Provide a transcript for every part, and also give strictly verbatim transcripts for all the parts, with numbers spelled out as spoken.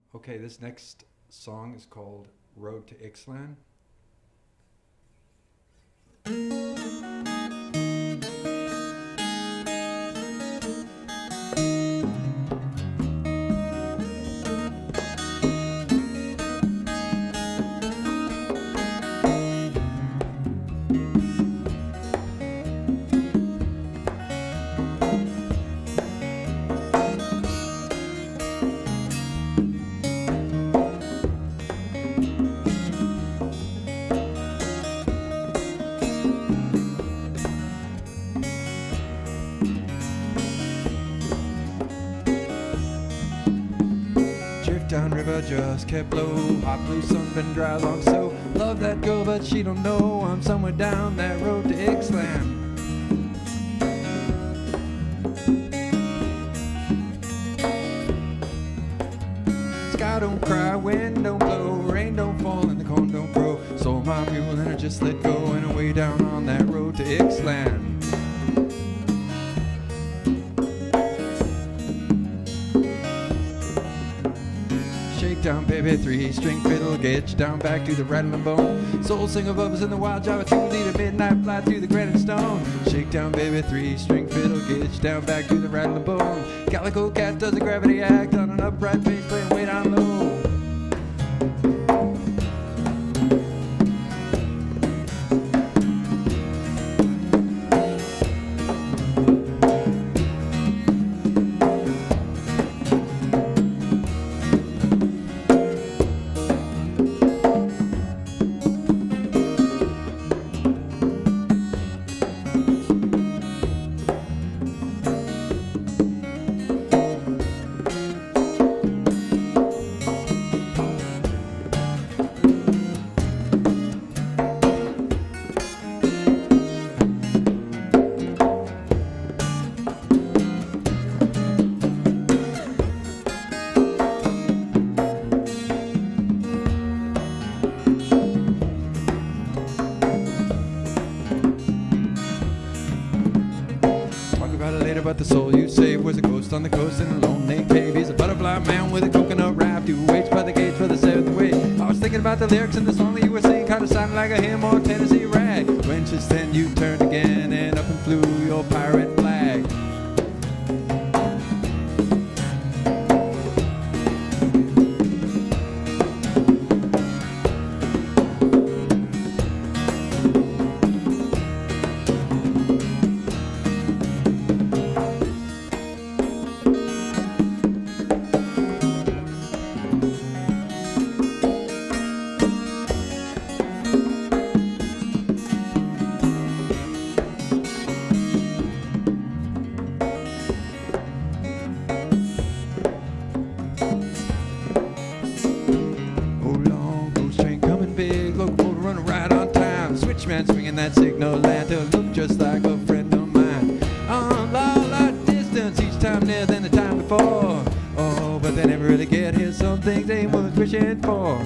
Okay, this next song is called Road to Ixtlan. Downriver just kept low, hot blue sun been dry long so. Love that girl but she don't know I'm somewhere down that road to Ixtlan. Sky don't cry, wind don't blow, rain don't fall and the corn don't grow. Sold my mule and I just let go and away down on that road to Ixtlan. Down, baby, three-string fiddle, get you down back to the rattling bone. Soul singer bubbles in the wild Java, two-liter midnight fly through the granite stone. Shake down, baby, three-string fiddle, get you down back to the rattling bone. Calico cat does a gravity act on an upright bass playing way down low. But the soul you saved was a ghost on the coast in a lonely cave. He's a butterfly man with a coconut raft who waits by the gates for the seventh way. I was thinking about the lyrics in the song that you were singing, kind of sounded like a hymn or a Tennessee rag. When just then you turned again and up and flew your pirate flag. Man swinging that signal lantern looked just like a friend of mine. On a lot distance each time nearer than the time before. Oh, but they never really get here. Some things they was wishing for.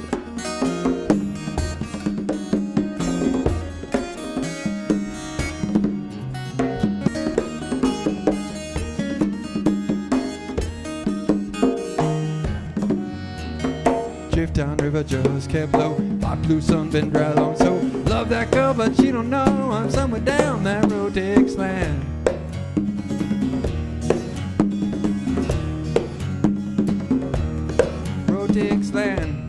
Drift down river just kept low. Hot blue sun been dry long so. Love that girl but she don't know I'm somewhere down that road to Ixtlan. Road to Ixtlan.